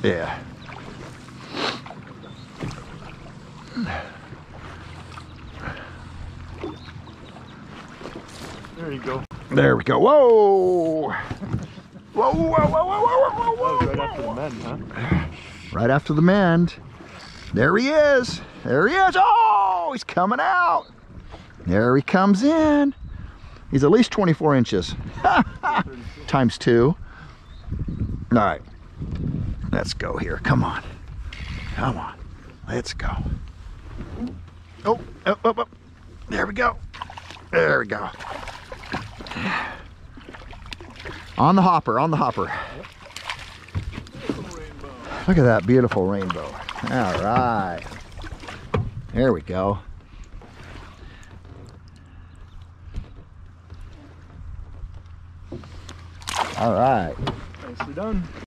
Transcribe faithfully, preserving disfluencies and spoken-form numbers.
Yeah. There you go. There we go. Whoa! Whoa, whoa, whoa, whoa, whoa, whoa, whoa, That was right after the mend, huh? Right after the mend. There he is. There he is. Oh, he's coming out. There he comes in. He's at least twenty-four inches. Times two. All right. Let's go here. Come on. Come on. Let's go. Oh, oh, oh, oh. There we go. There we go. On the hopper, on the hopper. Look at that beautiful rainbow. All right. There we go. All right. Nicely done.